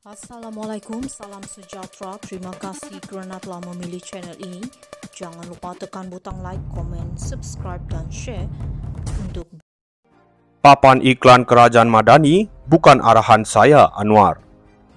Assalamualaikum, salam sejahtera. Terima kasih kerana telah memilih channel ini. Jangan lupa tekan butang like, komen, subscribe dan share untuk Papan iklan Kerajaan Madani bukan arahan saya, Anwar.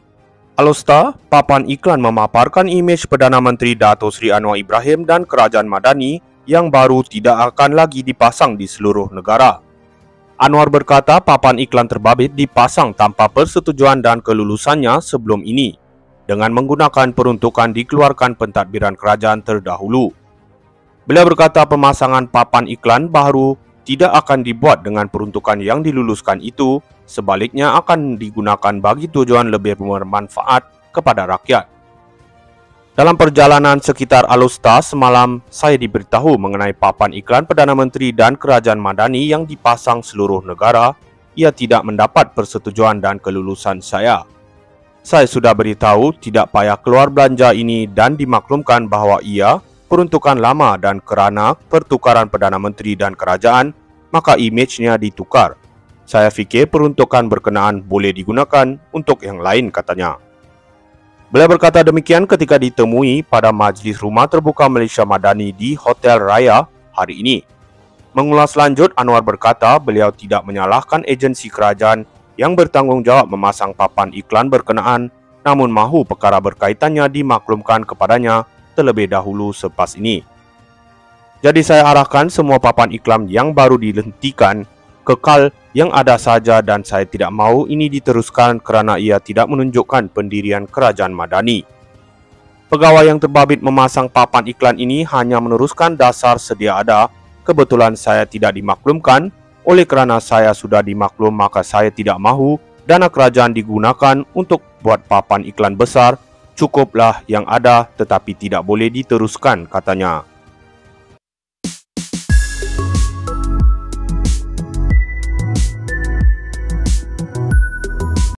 Alusta, papan iklan memaparkan imej Perdana Menteri Dato' Sri Anwar Ibrahim dan Kerajaan Madani yang baru tidak akan lagi dipasang di seluruh negara. Anwar berkata papan iklan terbabit dipasang tanpa persetujuan dan kelulusannya sebelum ini dengan menggunakan peruntukan dikeluarkan pentadbiran kerajaan terdahulu. Beliau berkata pemasangan papan iklan baru tidak akan dibuat dengan peruntukan yang diluluskan itu, sebaliknya akan digunakan bagi tujuan lebih bermanfaat kepada rakyat. Dalam perjalanan sekitar Alusta semalam, saya diberitahu mengenai papan iklan Perdana Menteri dan Kerajaan Madani yang dipasang seluruh negara. Ia tidak mendapat persetujuan dan kelulusan saya. Saya sudah beritahu tidak payah keluar belanja ini dan dimaklumkan bahawa ia peruntukan lama dan kerana pertukaran Perdana Menteri dan Kerajaan, maka imejnya ditukar. Saya fikir peruntukan berkenaan boleh digunakan untuk yang lain, katanya. Beliau berkata demikian ketika ditemui pada Majlis Rumah Terbuka Malaysia Madani di Hotel Raya hari ini. Mengulas lanjut, Anwar berkata beliau tidak menyalahkan agensi kerajaan yang bertanggungjawab memasang papan iklan berkenaan, namun mahu perkara berkaitannya dimaklumkan kepadanya terlebih dahulu selepas ini. Jadi saya arahkan semua papan iklan yang baru dihentikan kekal yang ada saja dan saya tidak mahu ini diteruskan kerana ia tidak menunjukkan pendirian Kerajaan Madani. Pegawai yang terbabit memasang papan iklan ini hanya meneruskan dasar sedia ada. Kebetulan saya tidak dimaklumkan, oleh kerana saya sudah dimaklum maka saya tidak mahu dana kerajaan digunakan untuk buat papan iklan besar. Cukuplah yang ada tetapi tidak boleh diteruskan, katanya.